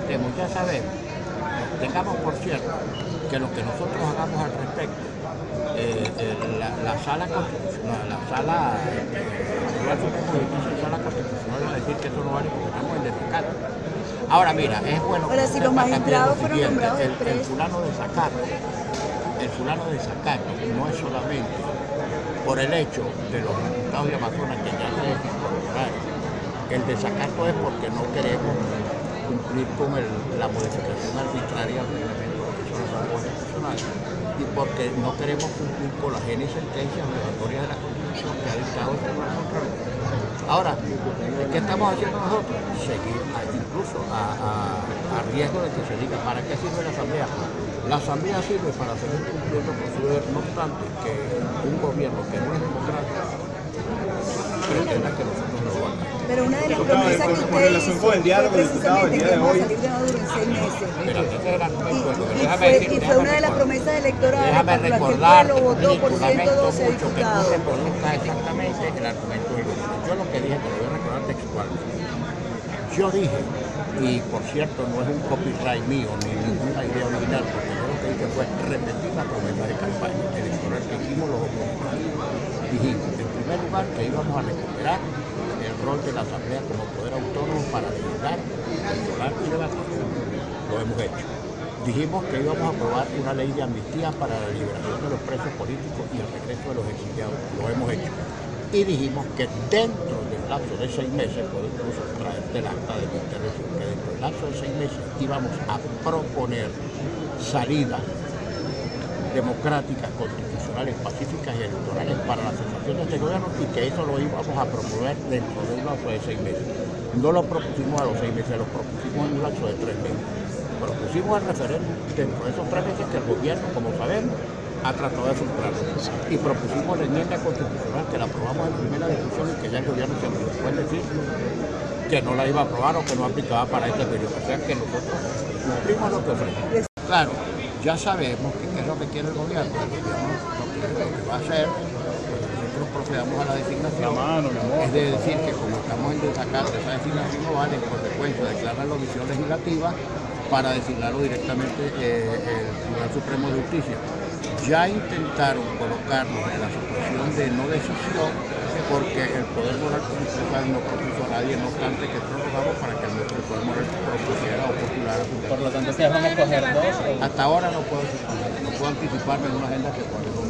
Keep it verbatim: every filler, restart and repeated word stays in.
respetemos, ya sabemos. Tengamos por cierto que lo que nosotros hagamos al respecto, eh, eh, la, la sala constitucional, la sala, eh, la sala constitucional va a decir que eso no vale porque estamos en desacato. Ahora mira, es bueno. Ahora, si los magistrados fueron nombrados el, el fulano de Zacato, el fulano de Zacato no es solamente por el hecho de los diputados de Amazonas que ya se incorporaron. El desacato es porque no queremos cumplir con el, la modificación arbitraria del reglamento que son las normas constitucionales y porque no queremos cumplir con las N sentencias obligatorias de la Constitución que ha dictado el Tribunal Constitucional. Ahora, ¿qué estamos haciendo nosotros? Seguir a, incluso a, a, a riesgo de que se diga, ¿para qué sirve la Asamblea? La Asamblea sirve para seguir cumpliendo con su deber, no obstante que un gobierno que no es democrático pretenda que nosotros lo hagamos. Pero una de las promesas que usted hizo fue precisamente que vamos a salir de Maduro en seis meses. Pero ese era el argumento, y, y, déjame fue, decir, y fue una de las promesas electorales déjame por las que el recordar, pueblo votó por ciento doce mucho que diputados. tú reconozcas exactamente el argumento del gobierno. Yo lo que dije, te lo voy a recordar textualmente. Yo dije, y por cierto no es un copyright mío ni ninguna idea original, porque yo lo que dije fue repetir la promesa de campaña electoral que hicimos los opositores. Dijimos, en primer lugar, que íbamos a recuperar el rol de la Asamblea como poder autónomo para legislar, controlar y debatir. Lo hemos hecho. Dijimos que íbamos a aprobar una ley de amnistía para la liberación de los presos políticos y el regreso de los exiliados. Lo hemos hecho. Y dijimos que dentro del lapso de seis meses, puedo incluso traerte el acta de mi intervención, que dentro del lapso de seis meses íbamos a proponer salidas democráticas, constitucionales, pacíficas y electorales para la cesación de este gobierno y que eso lo íbamos a promover dentro de un lapso de seis meses. No lo propusimos a los seis meses, lo propusimos en un lapso de tres meses. Propusimos el referéndum dentro de esos tres meses que el gobierno, como sabemos, ha tratado de frustrarlo. Y propusimos la enmienda constitucional que la aprobamos en primera discusión y que ya el gobierno se nos puede decir que no la iba a aprobar o que no aplicaba para este periodo. O sea que nosotros cumplimos lo que ofrecimos. Claro, ya sabemos que qué es lo que quiere el gobierno. El gobierno lo que, lo que va a hacer, cuando nosotros procedamos a la designación, es de decir que como estamos en desacato, esa designación no vale, en consecuencia declarar la omisión legislativa para designarlo directamente eh, el Tribunal Supremo de Justicia. Ya intentaron colocarnos en la situación de no decisión porque el Poder Moral Constitucional no propuso a nadie, no obstante que prorrogamos para que el Poder Moral propusiera o postulara. Por lo tanto, ¿ustedes van a escoger dos? Hasta ahora no puedo, no puedo anticiparme en una agenda que cuando